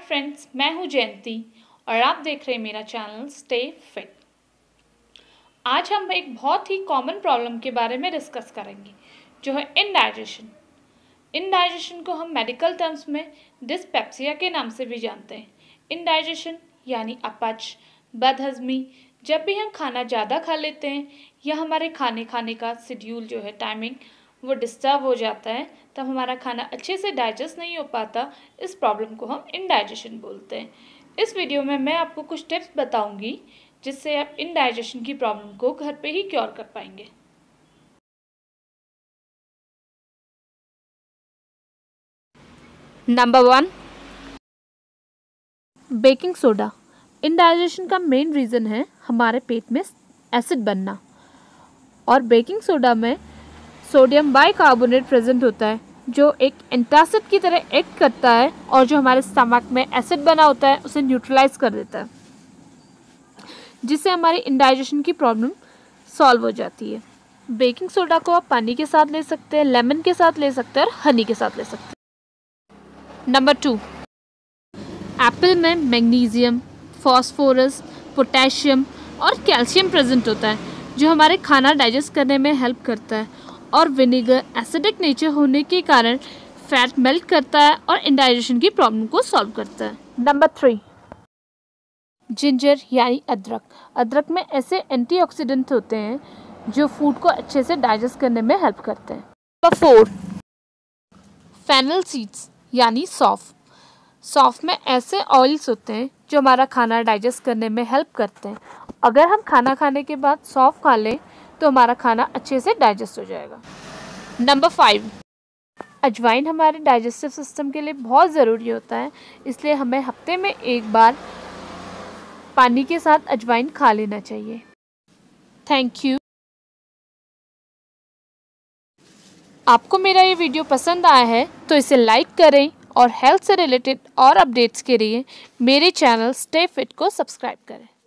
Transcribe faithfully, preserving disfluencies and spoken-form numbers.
Friends, मैं हूं जयंती और आप देख रहे हैं मेरा चैनल स्टे फिट। आज हम एक बहुत ही कॉमन प्रॉब्लम के बारे में डिस्कस करेंगे जो है इंडाइजेशन। इंडाइजेशन को हम मेडिकल टर्म्स में डिस्पेप्सिया के नाम से भी जानते हैं। इंडाइजेशन यानी अपच, बदहजमी। जब भी हम खाना ज़्यादा खा लेते हैं या हमारे खाने खाने का शेड्यूल जो है टाइमिंग वो डिस्टर्ब हो जाता है, तब हमारा खाना अच्छे से डाइजेस्ट नहीं हो पाता। इस प्रॉब्लम को हम इंडाइजेशन बोलते हैं। इस वीडियो में मैं आपको कुछ टिप्स बताऊंगी जिससे आप इंडाइजेशन की प्रॉब्लम को घर पे ही क्योर कर पाएंगे। Number one, baking soda. Indigestion का मेन रीज़न है हमारे पेट में एसिड बनना, और बेकिंग सोडा में सोडियम बाइकार्बोनेट प्रेजेंट होता है जो एक एंटासिड की तरह एक्ट करता है और जो हमारे स्टमक में एसिड बना होता है उसे न्यूट्रलाइज कर देता है, जिससे हमारी इंडाइजेशन की प्रॉब्लम सॉल्व हो जाती है। बेकिंग सोडा को आप पानी के साथ ले सकते हैं, लेमन के साथ ले सकते हैं और हनी के साथ ले सकते हैं। नंबर टू, एप्पल में मैग्नीशियम, फॉस्फोरस, पोटेशियम और कैल्शियम प्रेजेंट होता है जो हमारे खाना डाइजेस्ट करने में हेल्प करता है, और विनेगर एसिडिक नेचर होने के कारण फैट मेल्ट करता है और इंडाइजेशन की प्रॉब्लम को सॉल्व करता है। नंबर थ्री, जिंजर यानी अदरक। अदरक में ऐसे एंटीऑक्सीडेंट होते हैं जो फूड को अच्छे से डाइजेस्ट करने में हेल्प करते हैं। नंबर फोर, फेनल सीड्स यानी सौंफ। सौंफ में ऐसे ऑयल्स होते हैं जो हमारा खाना डाइजेस्ट करने में हेल्प करते हैं। अगर हम खाना खाने के बाद सौंफ खा लें तो हमारा खाना अच्छे से डाइजेस्ट हो जाएगा। नंबर फाइव, अजवाइन हमारे डाइजेस्टिव सिस्टम के लिए बहुत ज़रूरी होता है, इसलिए हमें हफ्ते में एक बार पानी के साथ अजवाइन खा लेना चाहिए। Thank you. आपको मेरा ये वीडियो पसंद आया है तो इसे लाइक करें और हेल्थ से रिलेटेड और अपडेट्स के लिए मेरे चैनल स्टे फिट को सब्सक्राइब करें।